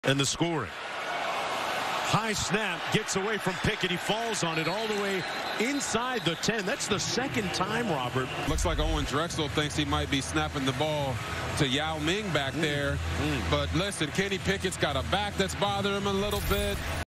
and the scoring. High snap, gets away from Pickett. He falls on it all the way inside the 10. That's the second time, Robert. Looks like Owen Drexel thinks he might be snapping the ball to Yao Ming back there. But listen, Kenny Pickett's got a back that's bothering him a little bit.